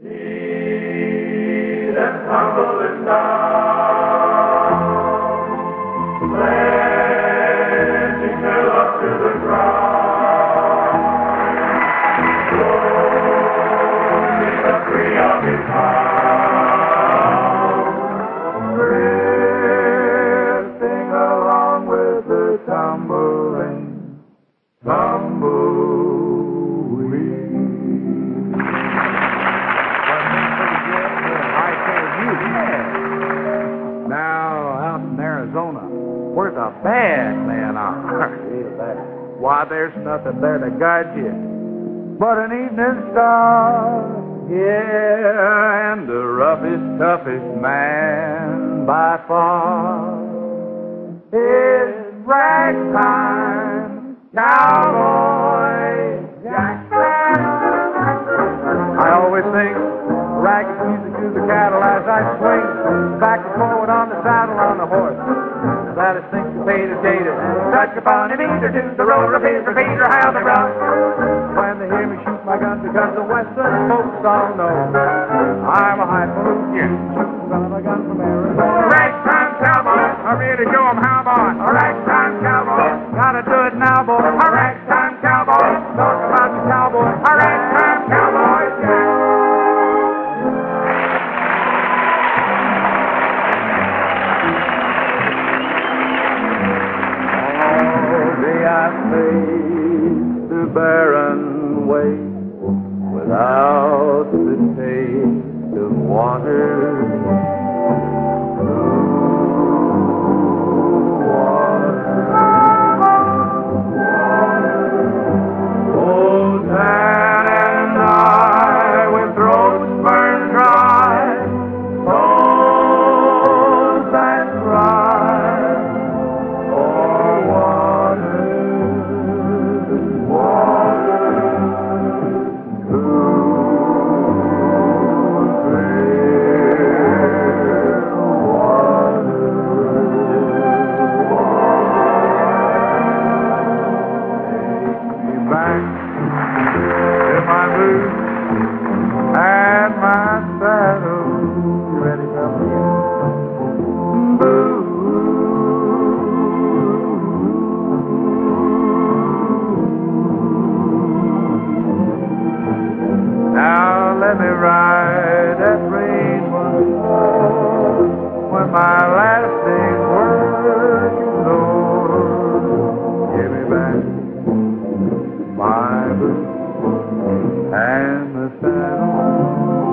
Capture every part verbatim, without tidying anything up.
See them tumbling down, letting their love to the ground. Slowly the free of his sound, drifting along with the tumbling, tumbleweed. Where the bad men are. Why, there's nothing there to guide you but an evening star. Yeah, and the roughest, toughest man by far is ragtime cowboy Jackson. I always think ragged music to the cattle as I swing back and forward on the saddle on the horse. That is syncopated, dated, touch upon a meter to the road of his repeater, how they rock. When they hear me shoot my gun, because the western folks all know I'm a highfalutin, shooting son of a gun from Arizona. Ragtime cowboy, I'm here to show 'em how, boy. A ragtime cowboy, gotta do it now, boy. A ragtime cowboy, talk about the cowboy. A ragtime cowboy, yeah. I face the barren waste without the taste of water. Old Dan and I, with throats burned dry, souls that cry for water. Let me ride that train once more when my last day's work is over. Give me back my boots and the saddle.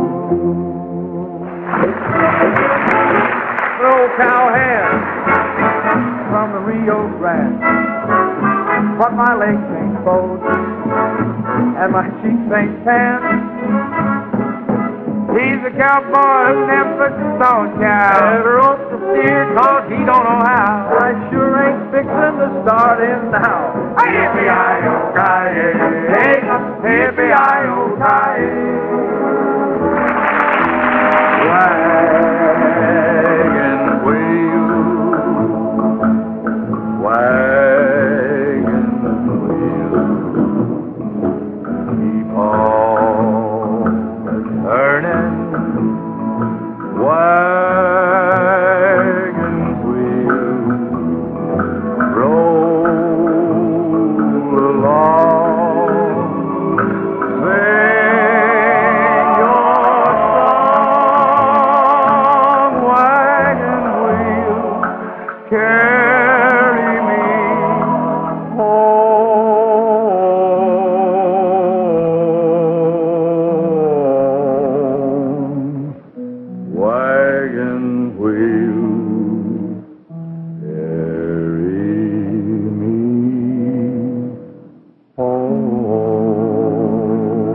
An old cowhand from the Rio Grande, but my legs ain't exposed and my cheeks ain't tan. He's a cowboy who never puts a stone cow. Never ropes a steer cause he don't know how. I sure ain't fixing to start in now. Yippee-I-O-Ki-Yay, yippee-I-O-Ki-Yay. Wagon wheel, wagon wheel, keep on turning. Wagon wheel, roll along, sing your song. Wagon wheel, carry me home. Wagon wheel, carry me home.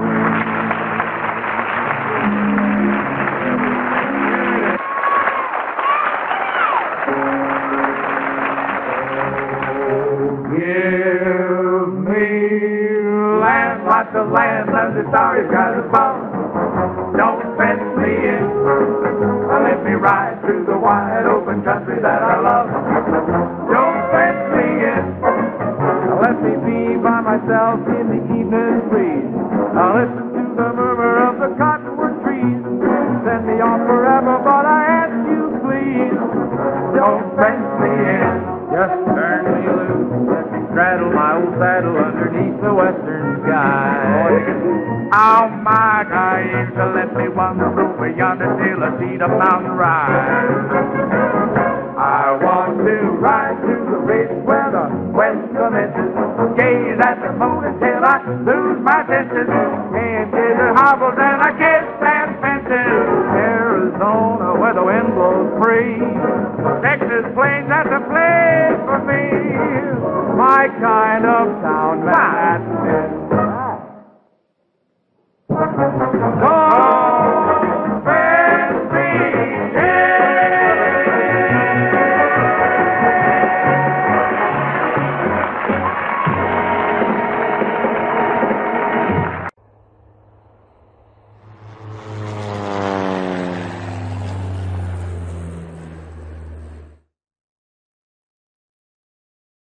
Give me land, lots of land, and the stars got a bomb. Don't fence me in. Let me ride through the wide open country that I love. Don't fence me in. Let me be by myself in the evening breeze. Now listen to the murmur of the cottonwood my cayenne, so let me wander over yonder till I see the mountain rise. I want to ride to the ridge where the west commences, gaze at the moon until I lose my senses, and the hobbles and I kiss and fences. Arizona where the wind blows free, Texas plains, that's a place for me. My kind of